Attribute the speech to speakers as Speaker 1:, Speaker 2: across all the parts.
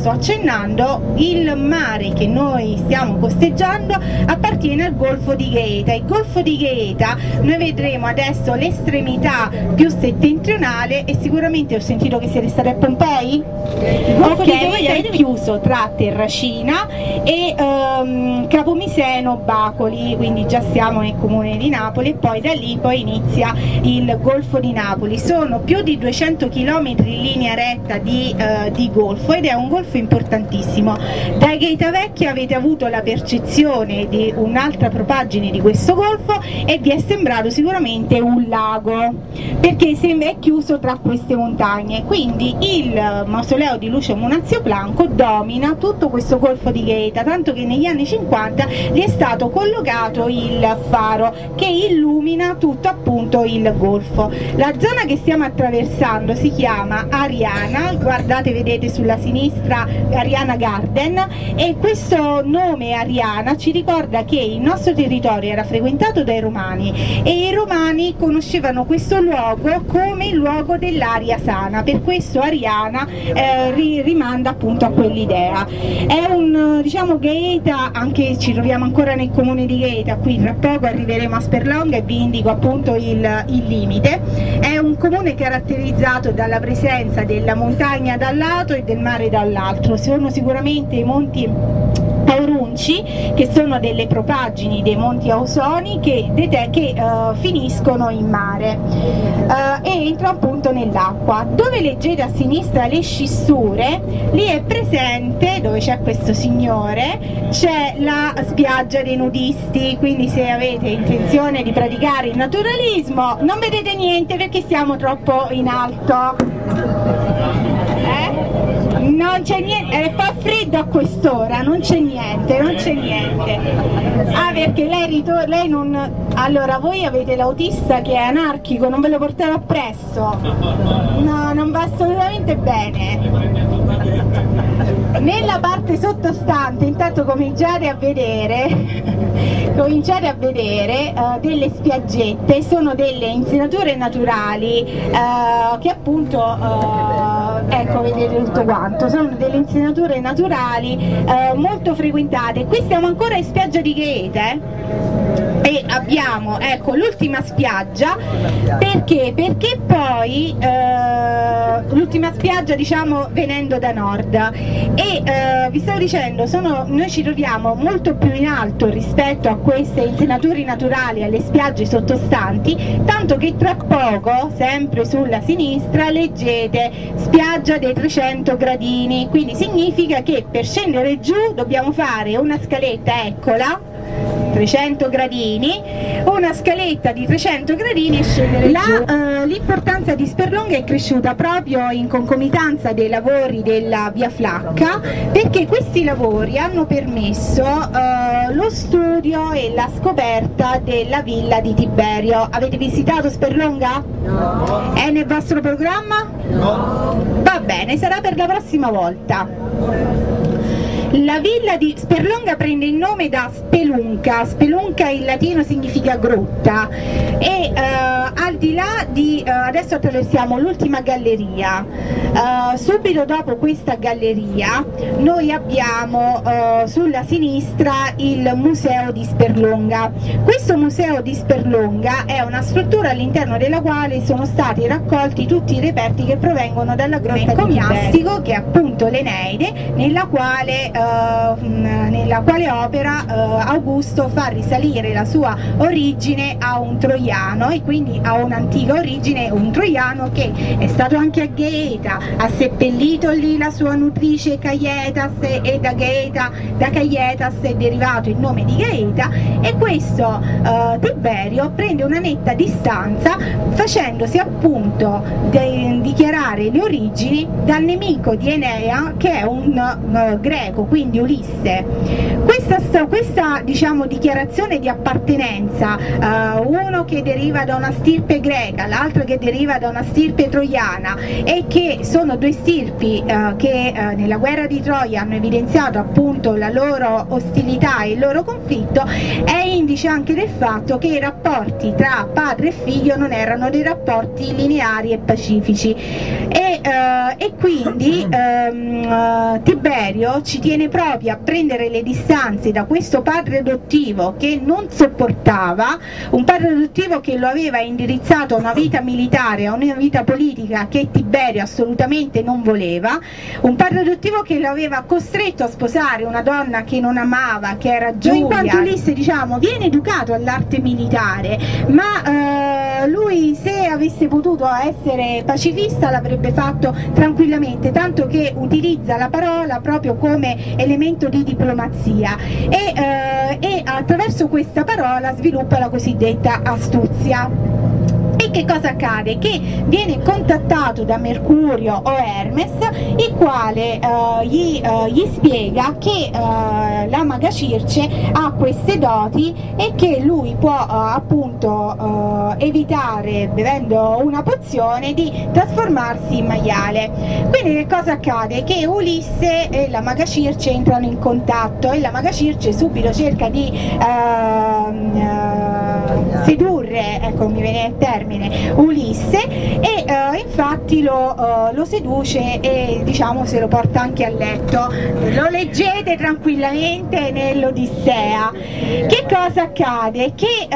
Speaker 1: sto accennando, il mare che noi stiamo costeggiando appartiene al Golfo di Gaeta. Il Golfo di Gaeta, noi vedremo adesso l'estremità più settentrionale, e sicuramente ho sentito che siete stati a Pompei? Il Golfo di Gaeta è chiuso tra Terracina e Capomiseno Bacoli, quindi già siamo nel comune di Napoli, e poi da lì poi inizia il Golfo di Napoli. Sono più di 200 km in linea retta di golfo, ed è un golfo importantissimo. Da Gaeta Vecchia avete avuto la percezione di un'altra propaggine di questo golfo e vi è sembrato sicuramente un lago, perché è chiuso tra queste montagne. Quindi il mausoleo di Lucio Munazio Blanco domina tutto questo golfo di Gaeta, tanto che negli anni 50 gli è stato collocato il faro che illumina tutto appunto il golfo. La zona che stiamo attraversando si chiama Ariana, guardate, vedete sulla sinistra Ariana Garden, e questo nome Ariana ci ricorda che il nostro territorio era frequentato dai Romani, e i Romani conoscevano questo luogo come il luogo dell'aria sana, per questo Ariana rimanda appunto a quell'idea. È un, diciamo, Gaeta, anche ci troviamo ancora nel comune di Gaeta, qui tra poco arriveremo a Sperlonga e vi indico appunto il limite. È un comune caratterizzato dalla presenza della montagna da un lato e del mare dall'altro. Sono sicuramente i monti Aurunci, che sono delle propaggini dei monti Ausoni che finiscono in mare e entrano appunto nell'acqua. Dove leggete a sinistra le scissure, lì è presente, dove c'è questo signore, c'è la spiaggia dei nudisti, quindi se avete intenzione di praticare il naturalismo non vedete niente perché siamo troppo in alto. Non c'è niente, fa freddo a quest'ora, non c'è niente, non c'è niente. Ah, perché lei non... Allora, voi avete l'autista che è anarchico, non ve lo portate appresso? No, non va assolutamente bene. Nella parte sottostante intanto cominciate a vedere delle spiaggette, sono delle insenature naturali che appunto ecco, vedete tutto quanto, sono delle insenature naturali molto frequentate. Qui siamo ancora in spiaggia di Gaeta, e abbiamo, ecco, l'ultima spiaggia. Perché? Perché poi l'ultima spiaggia, diciamo, venendo da nord, e vi stavo dicendo, noi ci troviamo molto più in alto rispetto a queste insenature naturali, alle spiagge sottostanti, tanto che tra poco, sempre sulla sinistra, leggete spiaggia dei 300 gradini, quindi significa che per scendere giù dobbiamo fare una scaletta, eccola, 300 gradini, una scaletta di 300 gradini e scendere giù. L'importanza di Sperlonga è cresciuta proprio in concomitanza dei lavori della via Flacca, perché questi lavori hanno permesso lo studio e la scoperta della villa di Tiberio. Avete visitato Sperlonga? No. È nel vostro programma? No. Va bene, sarà per la prossima volta. La villa di Sperlonga prende il nome da spelunca, spelunca in latino significa grotta, e al di là di, adesso attraversiamo l'ultima galleria, subito dopo questa galleria noi abbiamo sulla sinistra il museo di Sperlonga. Questo museo di Sperlonga è una struttura all'interno della quale sono stati raccolti tutti i reperti che provengono dalla grotta di Miastico, che è appunto l'Eneide, nella quale opera Augusto fa risalire la sua origine a un troiano, e quindi a un'antica origine, un troiano che è stato anche a Gaeta, ha seppellito lì la sua nutrice Caietas, e da Caietas è derivato il nome di Gaeta, e questo Tiberio prende una netta distanza, facendosi appunto dichiarare le origini dal nemico di Enea, che è un greco, quindi Ulisse. Questa diciamo dichiarazione di appartenenza, uno che deriva da una stirpe stirpe greca, l'altro che deriva da una stirpe troiana, e che sono due stirpi che nella guerra di Troia hanno evidenziato appunto la loro ostilità e il loro conflitto, è indice anche del fatto che i rapporti tra padre e figlio non erano dei rapporti lineari e pacifici, e quindi Tiberio ci tiene proprio a prendere le distanze da questo padre adottivo che non sopportava, un padre adottivo che lo aveva indirizzato a una vita militare, a una vita politica che Tiberio assolutamente non voleva, un padre adottivo che lo aveva costretto a sposare una donna che non amava, che era Giulia. In quanto Ulisse, diciamo, viene educato all'arte militare, ma lui, se avesse potuto essere pacifista, l'avrebbe fatto tranquillamente, tanto che utilizza la parola proprio come elemento di diplomazia, e attraverso questa parola sviluppa la cosiddetta astuzia. E che cosa accade? Che viene contattato da Mercurio o Hermes, il quale gli spiega che la maga Circe ha queste doti e che lui può appunto evitare, bevendo una pozione, di trasformarsi in maiale. Quindi che cosa accade? Che Ulisse e la maga Circe entrano in contatto, e la maga Circe subito cerca di sedurre, ecco, mi viene il termine, Ulisse, e infatti lo seduce e, diciamo, se lo porta anche a letto. Lo leggete tranquillamente nell'Odissea. Che cosa accade? Che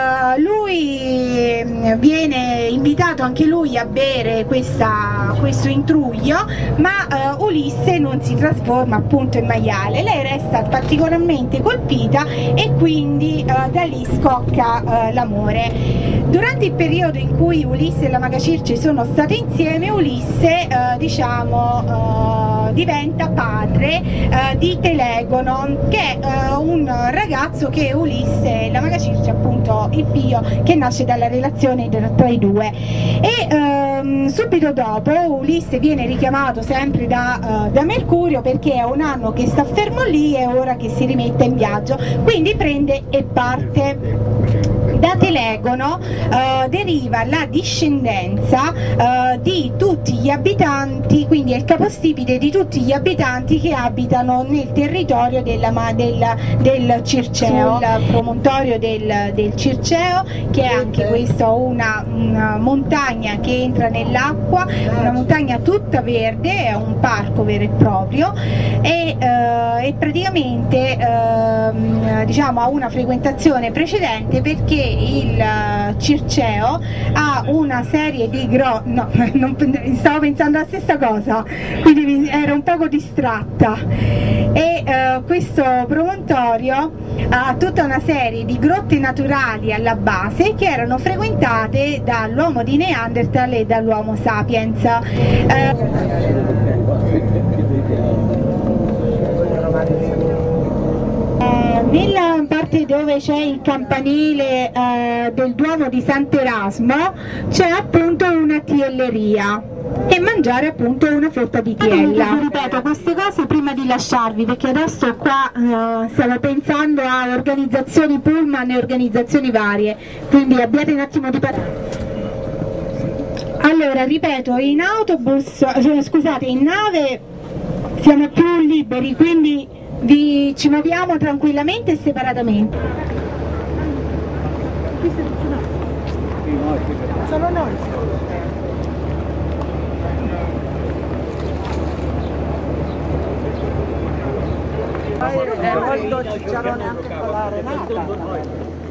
Speaker 1: lui viene invitato anche lui a bere questo intruglio, ma Ulisse non si trasforma appunto in maiale. Lei resta particolarmente colpita e quindi da lì scocca l'amore. Durante il periodo in cui Ulisse e la maga Circe sono state insieme, Ulisse diventa padre di Telegono, che è un ragazzo che Ulisse e la maga Circe, appunto il figlio che nasce dalla relazione tra i due. E subito dopo Ulisse viene richiamato sempre da Mercurio, perché è un anno che sta fermo lì e ora che si rimette in viaggio, quindi prende e parte. Da Telegono deriva la discendenza di tutti gli abitanti, quindi è il capostipite di tutti gli abitanti che abitano nel territorio del Circeo, sul promontorio del Circeo, che è anche questa una montagna che entra nell'acqua, una montagna tutta verde, è un parco vero e proprio, e praticamente diciamo ha una frequentazione precedente, perché il Circeo ha una serie di stavo pensando alla stessa cosa, quindi ero un poco distratta, e questo promontorio ha tutta una serie di grotte naturali alla base che erano frequentate dall'uomo di Neanderthal e dall'uomo sapiens. Nella parte dove c'è il campanile del Duomo di Sant'Erasmo c'è appunto una tielleria, e mangiare appunto una fetta di tiella. Ripeto queste cose prima di lasciarvi, perché adesso qua stiamo pensando a organizzazioni pullman e organizzazioni varie, quindi abbiate un attimo di pazienza. Allora, ripeto, in autobus, scusate, in nave siamo più liberi, quindi ci muoviamo tranquillamente e separatamente. Sono noi. È molto cicciarone anche con la Renata.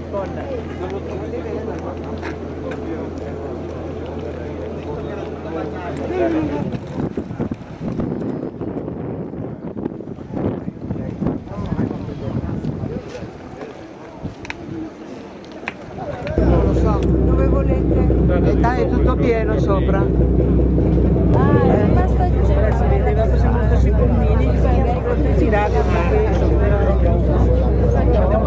Speaker 2: Dove volete? E dai, è tutto pieno sopra.
Speaker 3: Basta
Speaker 2: si vedeva così molto secondini, tirati abbiamo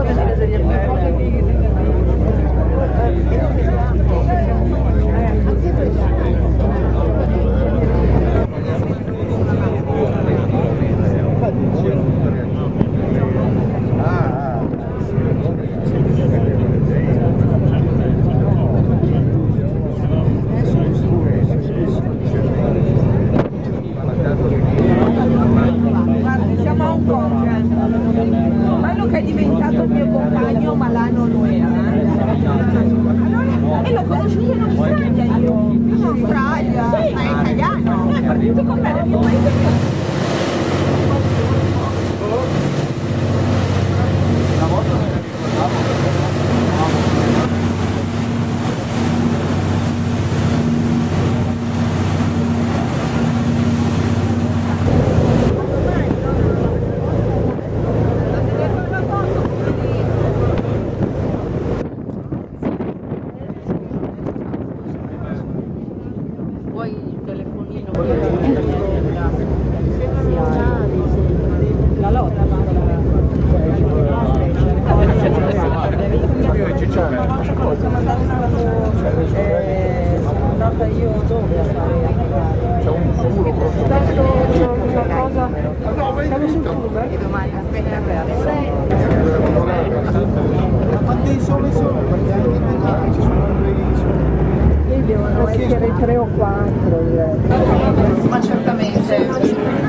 Speaker 2: Quanti isole sono? Devono essere 3 o 4, direi.
Speaker 3: Ma certamente.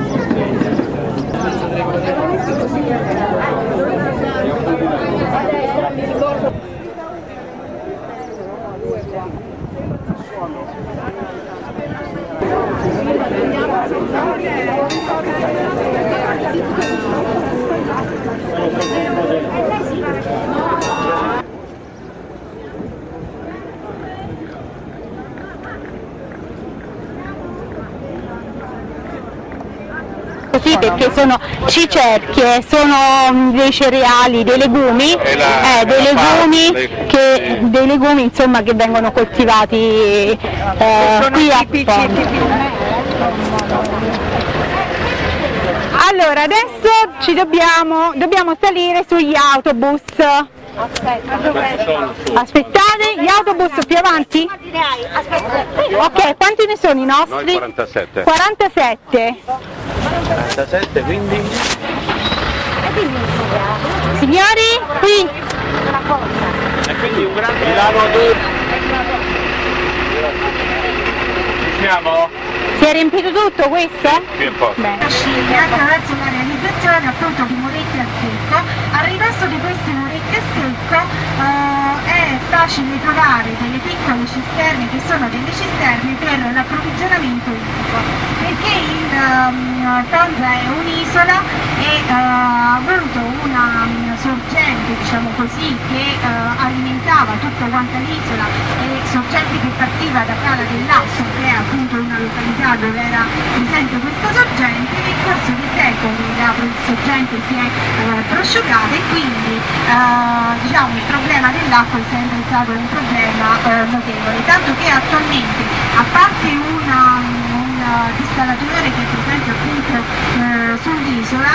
Speaker 1: Così, perché sono cicerchie, sono dei cereali, dei legumi, dei legumi insomma che vengono coltivati qui a Ponza. Allora adesso dobbiamo salire sugli autobus. Aspettate, gli autobus più avanti? Ok, quanti ne sono i nostri?
Speaker 4: Noi 47.
Speaker 1: 47.
Speaker 4: 47, quindi?
Speaker 1: Signori, qui.
Speaker 4: E quindi un grande Milano a due. Ci siamo?
Speaker 1: Si è riempito tutto questo?
Speaker 4: Qui è posto.
Speaker 1: Sceglie attraverso la realizzazione appunto di murette a secco. Al ridosso di queste murette a secco è facile trovare delle piccole cisterne che sono delle cisterne per l'approvvigionamento idrico, perché Ponza è un'isola e ha avuto una sorgente, diciamo così, che alimentava tutta quanta l'isola, e sorgente che partiva da Cala del Lasso, che è appunto una località dove era presente questa sorgente. Nel corso dei secoli la sorgente si è prosciugata e quindi diciamo, il problema dell'acqua è sempre stato un problema notevole, tanto che attualmente, a parte un dissalatore che è presente appunto sull'isola,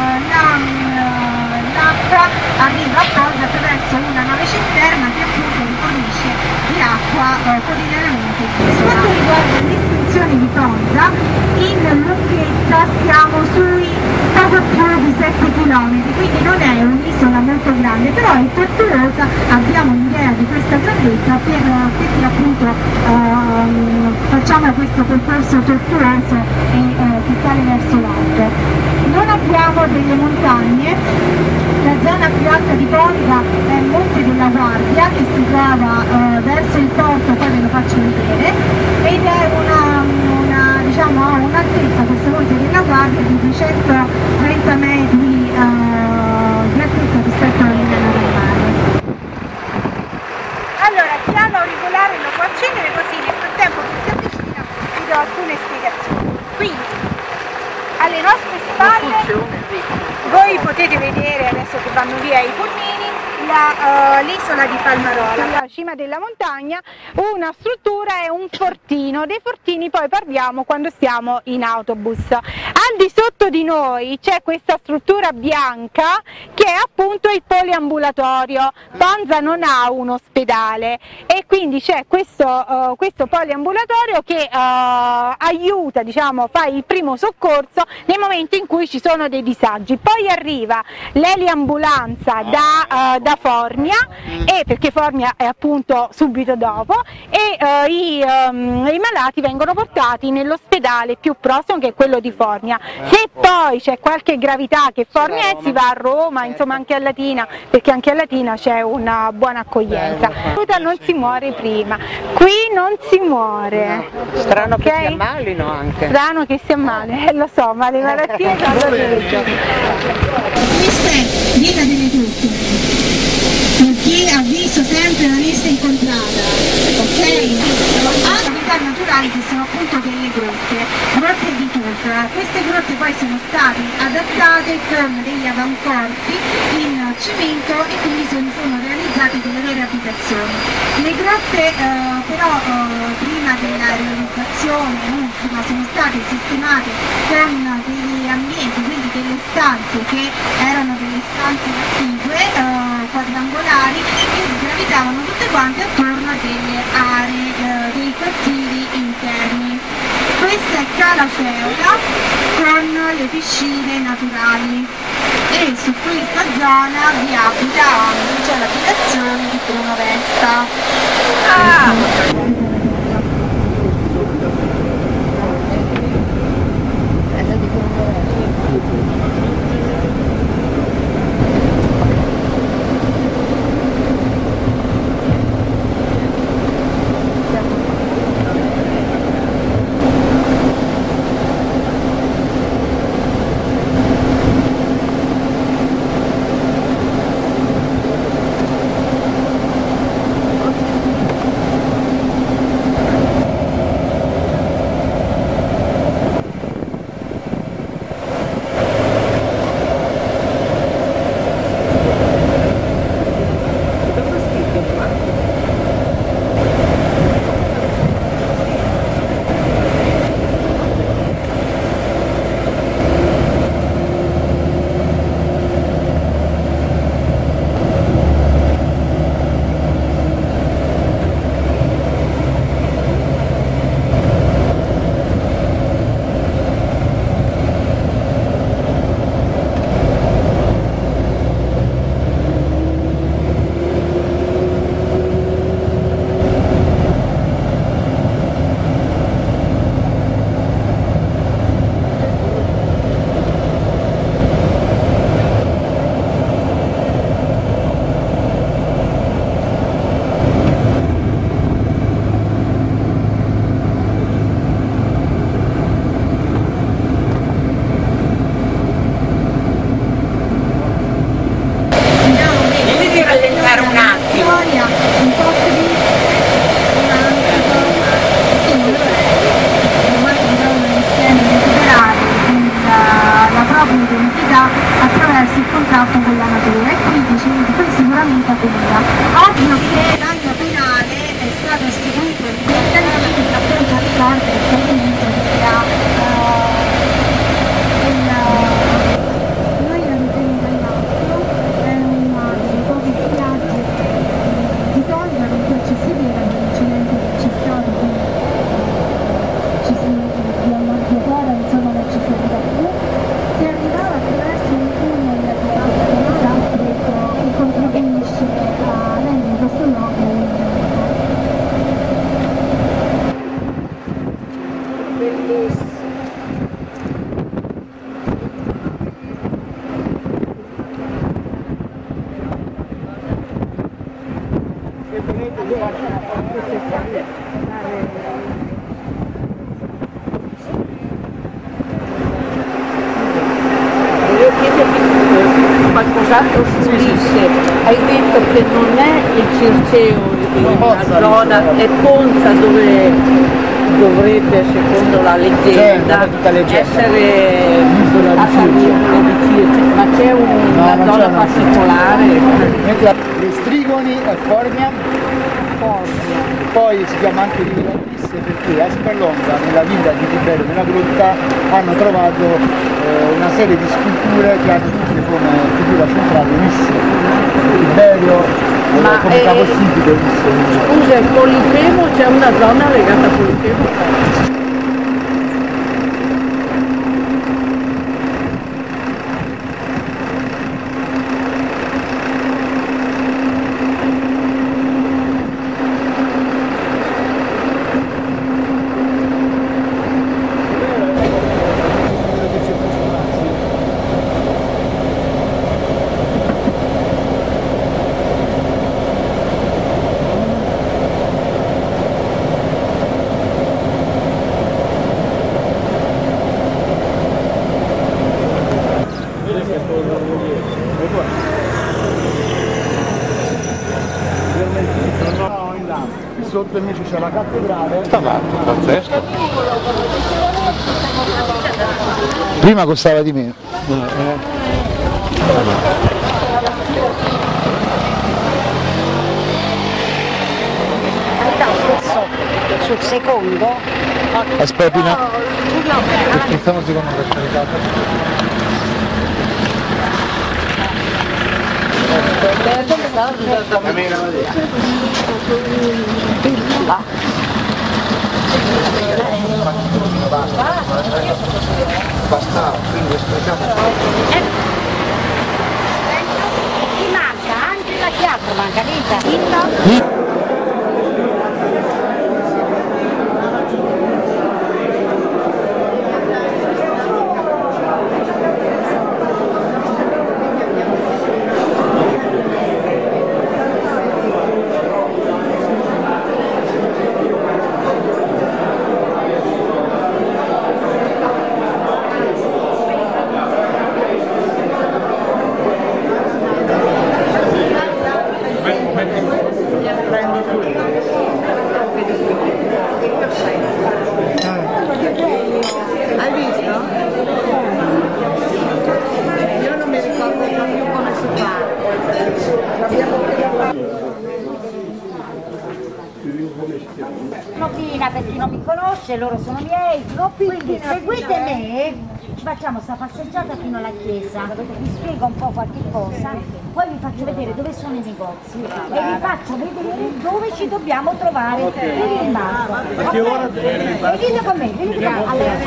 Speaker 1: l'acqua arriva a Ponza attraverso una nave cisterna che appunto rifornisce di acqua quotidianamente. Per quanto riguarda l'estensione di Ponza, in lunghezza siamo sui poco più di 7 km, quindi non è un'isola molto grande, però è tortuosa. Abbiamo un'idea di questa grandezza perché appunto facciamo questo percorso tortuoso che sale verso l'alto. Non abbiamo delle montagne. La zona più alta di Ponza è il Monte della Guardia, che si trova verso il porto, poi ve lo faccio vedere, ed è diciamo, ha un'altezza, questo Monte della Guardia, di 230 metri di altezza rispetto alla livello del mare. Allora, piano auricolare lo può accendere, così nel frattempo che si avvicina vi do alcune spiegazioni. Quindi, alle nostre spalle voi potete vedere, adesso che vanno via i pulmini, l'isola di Palmarola, alla cima della montagna, una struttura e un fortino. Dei fortini poi parliamo quando siamo in autobus. Al di sotto di noi c'è questa struttura bianca che è appunto il poliambulatorio. Ponza non ha un ospedale e quindi c'è questo poliambulatorio che aiuta, diciamo, fa il primo soccorso nel momento in cui ci sono dei disagi. Poi arriva l'eliambulanza da Formia, perché Formia è appunto subito dopo, e i malati vengono portati nell'ospedale più prossimo, che è quello di Formia. Latina. Se poi c'è qualche gravità che forni si va a Roma, insomma anche a Latina, perché anche a Latina c'è una buona accoglienza. Non si muore prima, qui non si muore.
Speaker 2: Strano che si ammalino anche.
Speaker 1: Strano che si ammali, lo so, ma le malattie sono tutto. Questa è Vita delle Truppe, per chi ha visto sempre la lista incontrata, ok? Attività naturali che sono appunto delle grotte di turf. Queste grotte poi sono state adattate con degli avamporti in cemento e quindi sono realizzate delle vere abitazioni. Le grotte però prima della realizzazione ultima sono state sistemate con degli ambienti, quindi delle stanze che erano delle stanze attive, quadrangolari, che gravitavano tutte quante attorno a delle aree, dei cortili interni. Questa è Cala Ceola con le piscine naturali e su questa zona vi abita anche, c'è l'abitazione di Bruno Vesta. attraverso il contatto con la natura e quindi sicuramente avveniva. Oggi che l'anno penale è stato istituito il Presidente che appunto ricorda il provvedimento noi abitiamo dall'altro, è una delle poche spiagge d'Italia con cui ci si vede l'incidente che c'è stato, quindi ci si di all'antiatora, insomma non ci si vede più. Si arrivava attraverso un tunnel che contribuisce a rendere questo luogo bellissimo.
Speaker 2: Volevo chiederti qualcos'altro su Ulisse. Hai detto che non è il Circeo la zona, è Ponza dove dovrebbe, secondo la leggenda, essere l'isola di Circe, ma c'è una zona particolare?
Speaker 3: Le Strigoni e Formia, poi si chiama anche Riva Ulisse perché a Spallonga, nella villa di Tiberio, nella grotta, hanno trovato una serie di sculture che hanno tutte come figura centrale Ulisse. Tiberio come capostipite Ulisse.
Speaker 2: Scusa, il Polifemo, c'è una zona legata al Polifemo?
Speaker 3: sotto invece c'è la cattedrale.
Speaker 4: Pazzesco.
Speaker 3: Prima costava di meno.
Speaker 5: Sul secondo?
Speaker 3: Aspetta, aspettiamo un secondo per caricare. Basta, quindi aspettiamo.
Speaker 5: Chi manca? Anche la chiappa manca, Rita.
Speaker 2: Hai visto? Io non mi ricordo più come si fa.
Speaker 5: Notina, per chi non mi conosce, loro sono miei, quindi seguite me, ci facciamo sta passeggiata fino alla chiesa, vi spiego un po' qualche cosa, poi vi faccio vedere dove sono i negozi e vi faccio vedere dove ci dobbiamo trovare per il marco.
Speaker 3: A che ora
Speaker 5: Venite con me, venite con me.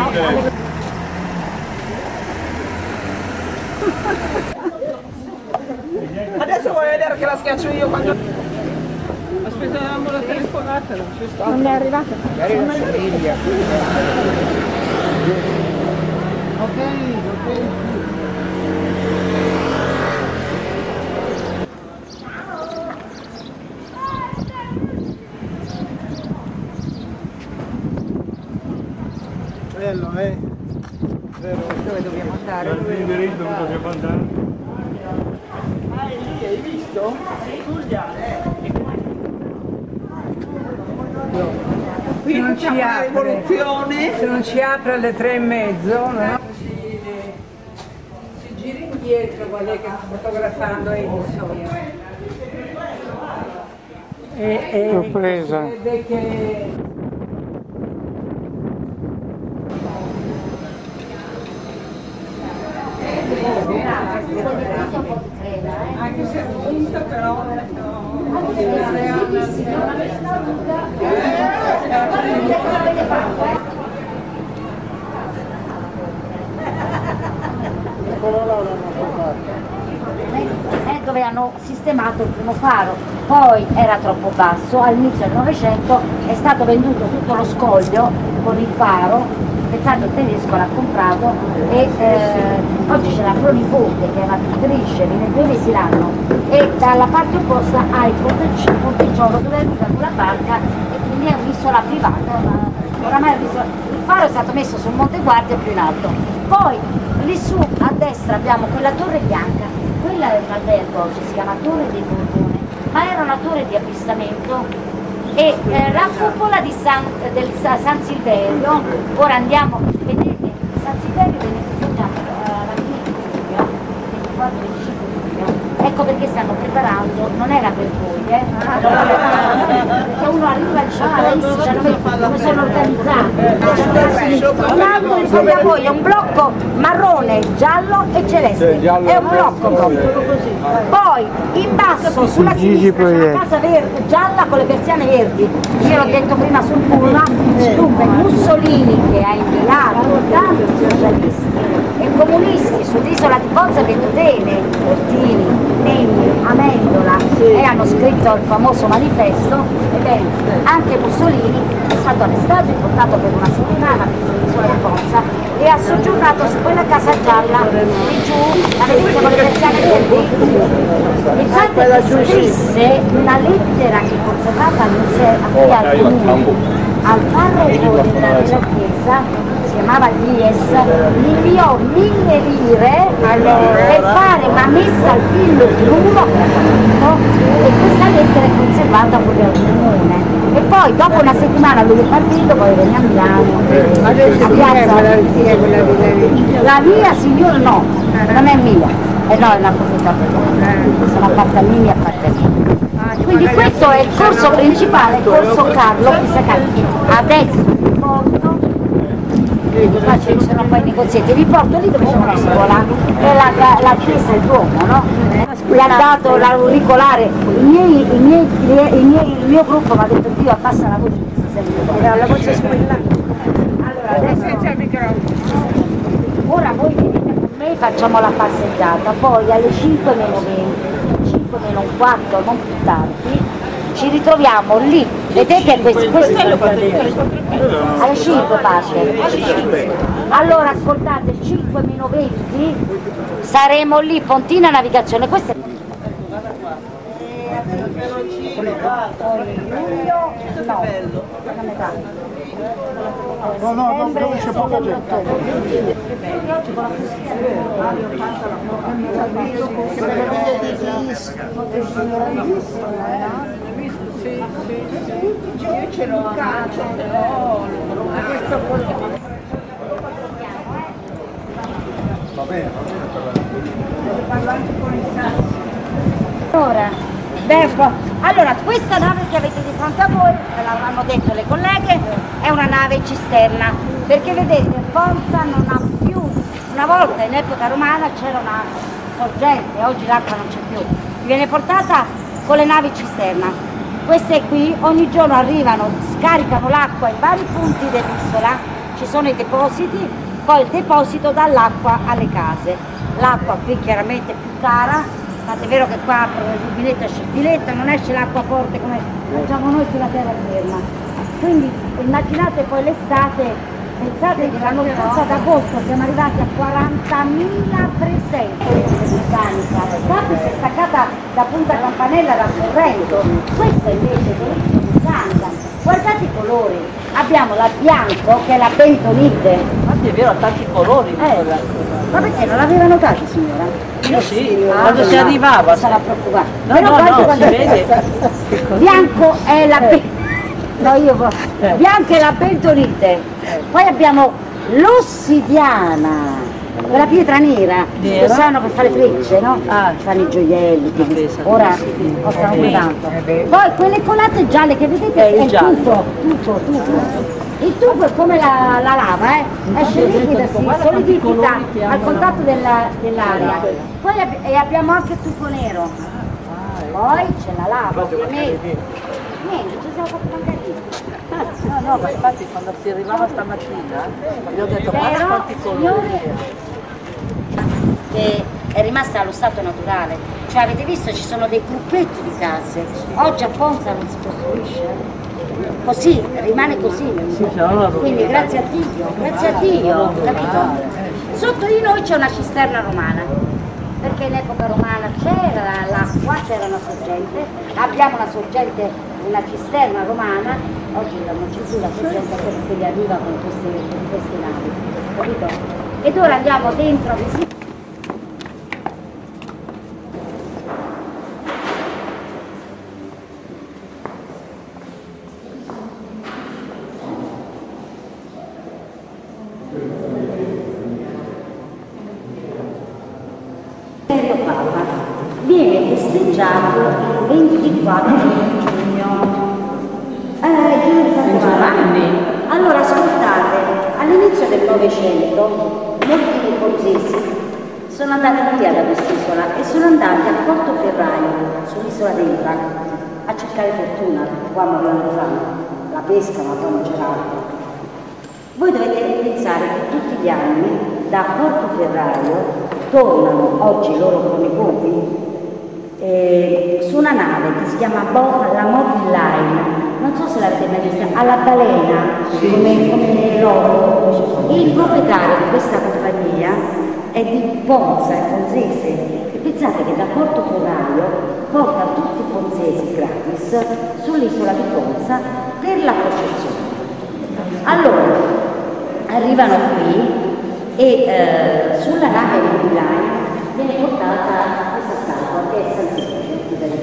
Speaker 2: Adesso vuoi vedere che la schiaccio io quando... Aspettavamo la telefonata, non c'è stata.
Speaker 1: Non è arrivata?
Speaker 3: Bello, vero?
Speaker 2: Dove dobbiamo andare?
Speaker 3: L'indirizzo dove dobbiamo andare?
Speaker 2: Ah, è lì, hai visto? Qui facciamo una rivoluzione.
Speaker 6: Se non ci apre alle 3:30, no? Si gira indietro, guarda che sta fotografando Edison.
Speaker 3: Sorpresa.
Speaker 6: Vede che...
Speaker 2: Anche se è giusto però...
Speaker 5: È dove hanno sistemato il primo faro, poi era troppo basso, all'inizio del Novecento è stato venduto tutto lo scoglio con il faro, pensate il tedesco l'ha comprato e oggi c'è la pronipote che è una pittrice, viene 2 mesi l'anno e dalla parte opposta ha il porticciolo dove arriva con la barca e quindi è un'isola privata, oramai il faro è stato messo sul Monte Guardia più in alto, poi lì su a destra abbiamo quella torre bianca, quella è un albergo oggi, si chiama Torre dei Borbone, ma era una torre di avvistamento e la cupola di del San Silverio, ora andiamo, vedete, San Silverio viene festeggiato la domenica 24-25 luglio, ecco perché stanno preparando, non era per voi, perché uno arriva e dice, come sono organizzati, un altro di fronte a voi è un blocco marrone, giallo e celeste, è un blocco proprio, poi in basso sulla sinistra c'è una casa verde, gialla con le persiane verdi, io l'ho detto prima sul pullman, dunque Mussolini che ha inviato tanti socialisti e comunisti sull'isola di Bozza Vettutene, Ortini, Negni, Amendola e hanno scritto il famoso manifesto, ebbene anche Mussolini è stato arrestato e portato per una settimana sull'isola di Bozza e ha soggiornato su quella casa gialla di giù, la vedete con le persiane verdi? Pensate che scrisse una lettera che è conservata al museo, qui al comune, al parroco della chiesa, si chiamava Lies, gli inviò 1000 lire per fare una messa al figlio di uno che era morto, e questa lettera è conservata pure al comune. E poi dopo una settimana lui è partito, poi venne a Milano, a piazza. La via signor no, non è mia, no, è una proprietà privata, sono appartamenti appartenenti. Quindi questo è il corso principale, il corso Carlo Pisacatti. Adesso vi porto, qua ci sono poi i negozietti, vi porto lì dove c'è una scuola, è la chiesa, il Duomo, no? Mi ha dato l'auricolare, il mio gruppo mi ha detto Dio abbassa la voce, era la voce squillante. Allora adesso, ora voi venite con me, facciamo la passeggiata, poi alle 5 meno 20, 5 meno un quarto, non più tardi, ci ritroviamo lì, vedete questo alle 5 parte. Allora ascoltate, 5 meno 20 saremo lì, Pontina Navigazione. Questa è
Speaker 3: No, dove c'è poca gente.
Speaker 6: Io ce l'ho a casa, questo
Speaker 3: Va bene.
Speaker 5: Allora, questa nave che avete di fronte a voi, ve l'avranno detto le colleghe, è una nave cisterna, perché vedete Ponza non ha più, una volta in epoca romana c'era una sorgente, oggi l'acqua non c'è più, viene portata con le navi cisterna. Queste qui ogni giorno arrivano, scaricano l'acqua in vari punti dell'isola, ci sono i depositi, poi il deposito dà l'acqua alle case. L'acqua qui chiaramente è più cara, tant'è vero che qua il rubinetto esce il filetto, non esce l'acqua forte come facciamo noi sulla terraferma. Quindi immaginate poi l'estate, pensate che l'anno scorso ad agosto siamo arrivati a 40.000 presenze di meccanica. Qua si è staccata da Punta Campanella da Sorrento, questa invece è meccanica. Guardate i colori, abbiamo la bianco che è la bentonite.
Speaker 2: Infatti è vero, ha tanti colori.
Speaker 5: Ma perché non l'aveva notato signora?
Speaker 2: Io sì, quando si arrivava.
Speaker 5: Sarà preoccupata.
Speaker 2: No,
Speaker 5: Però
Speaker 2: no,
Speaker 5: guardi
Speaker 2: si vede.
Speaker 5: bianco è la bianco è la bentonite. Poi abbiamo l'ossidiana, quella pietra nera, che sanno per fare frecce, no? Ci fanno i gioielli, ora costano più tanto. Poi quelle colate gialle che vedete è il tufo. Il tubo è come la lava, esce liquida, si solidifica al contatto dell'aria. Poi abbiamo anche il tufo nero. Poi c'è la lava, ovviamente. Niente, ci siamo fatti mancare lì.
Speaker 2: No, ma infatti quando si arrivava stamattina, gli ho detto guarda quanti colori.
Speaker 5: Che è rimasta allo stato naturale. Cioè avete visto ci sono dei gruppetti di case. Oggi a Ponza non si costruisce. Così, rimane così. Quindi grazie a Dio, capito? Sotto di noi c'è una cisterna romana, perché in epoca romana c'era l'acqua, c'era una sorgente, abbiamo una sorgente, una cisterna romana, oggi non c'è più la sorgente che gli arriva con queste navi, capito? Ed ora andiamo dentro a visitare. Viene festeggiato il 24 giugno. Allora ascoltate, all'inizio del Novecento molti nipozzesi sono andati via da quest'isola e sono andati a Portoferraio, sull'isola d'Elba, a cercare fortuna, perché qua morivano di fame, la pesca ma poi non c'era altro. Voi dovete pensare che tutti gli anni da Portoferraio tornano oggi i loro pronipoti su una nave che si chiama la Mobile Line, non so se l'avete mai vista, alla balena, come loro. Il proprietario di questa compagnia è di Ponza, è ponzese, e pensate che da Portoferraio porta tutti i ponzesi gratis sull'isola di Ponza per la processione. Allora, arrivano qui e sulla nave di Milano viene portata questa statua che è San Silvestro delle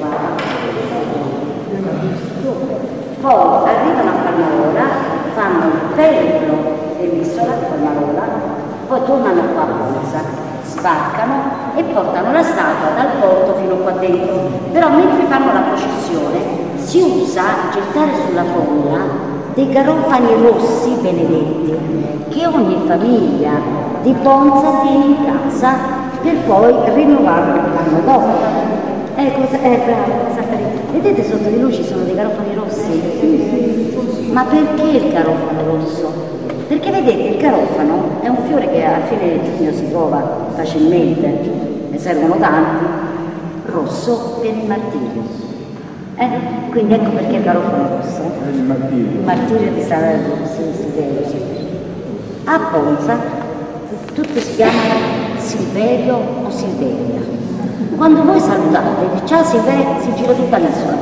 Speaker 5: Poi arrivano a Palmarola, fanno il periplo dell'isola di Palmarola, poi tornano qua a Ponza, sbarcano e portano la statua dal porto fino qua dentro. Però mentre fanno la processione si usa gettare sulla folla dei garofani rossi benedetti che ogni famiglia di Ponza tiene in casa per poi rinnovarlo l'anno dopo. Bravo, vedete sotto di lui ci sono dei garofani rossi? Ma perché il garofano rosso? Perché vedete il garofano è un fiore che alla fine del giugno si trova facilmente, ne servono tanti, rosso per il martirio. Quindi ecco perché il garofano è rosso. Il martirio di San Silverio. A Ponza tutti si chiamano Silverio o Silveria. Quando voi salutate, dice ciao Silverio, si gira tutta l'isola.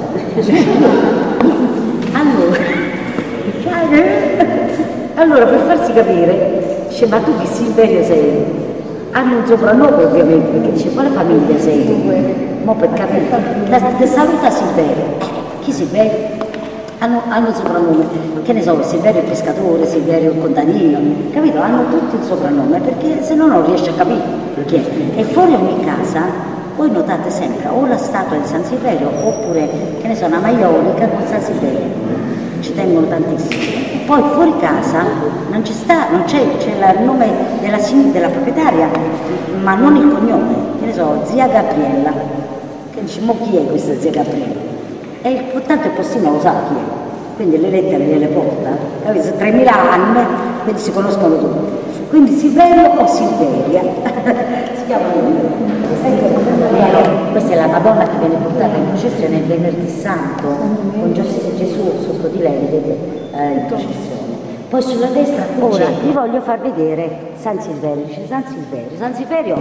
Speaker 5: Allora per farsi capire, dice ma tu che Silverio sei? Hanno un soprannome ovviamente, perché dice quale famiglia sei? Mo per capire, ti saluta Silverio. Chi Silverio? Hanno un soprannome, che ne so, Silverio il pescatore, Silverio il contadino, capito? Hanno tutti il soprannome perché se no non riesce a capire chi è. E fuori ogni casa voi notate sempre o la statua di San Silverio oppure, che ne so, una maiolica con San Silverio, ci tengono tantissimo. Poi fuori casa non ci sta, non c'è il nome della proprietaria, ma non il cognome, che ne so, zia Gabriella, che dice, mo chi è questa zia Gabriella? E tanto il postino lo sa chi è, quindi le lettere gliele porta, capito? 3.000 anni, quindi si conoscono tutti. Quindi Silverio o Silveria, si chiamano. Questa è la Madonna che viene portata in processione il venerdì santo, con Gesù sotto di lei, vedete, in processione. Poi sulla destra, ora vi voglio far vedere San Silverio, dice San Silverio. San Silverio,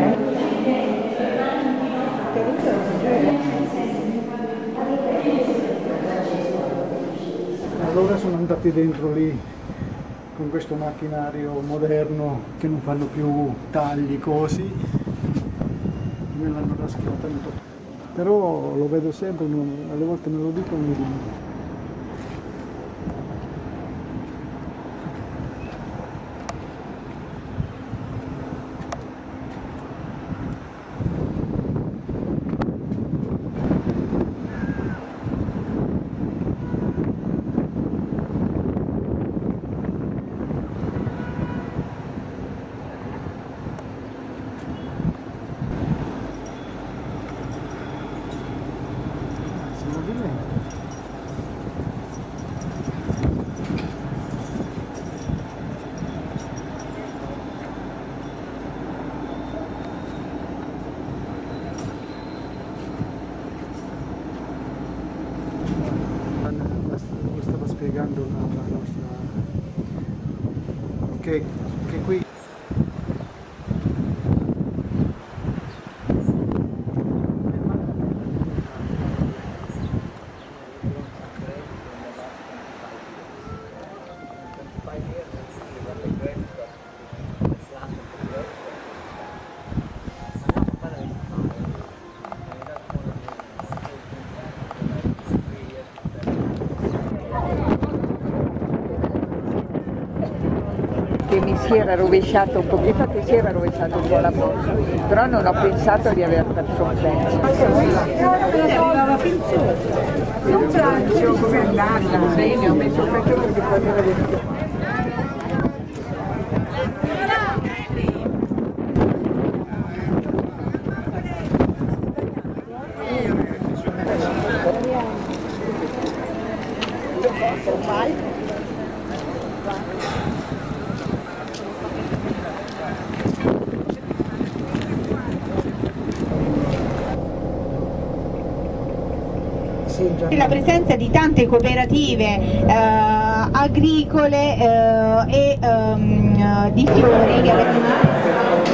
Speaker 3: Allora sono andati dentro lì con questo macchinario moderno che non fanno più tagli, cosi, me l'hanno raschiato, però lo vedo sempre, alle volte me lo dicono e mi dicono. Stava spiegando la nostra che qui
Speaker 6: mi si era rovesciato un pochino, infatti si era rovesciato un po' la borsa, però non ho pensato di aver perso un pezzo. Non so come è andata, bene, ho messo il pezzo perché poi mi era venuto.
Speaker 1: La presenza di tante cooperative agricole e di fiori che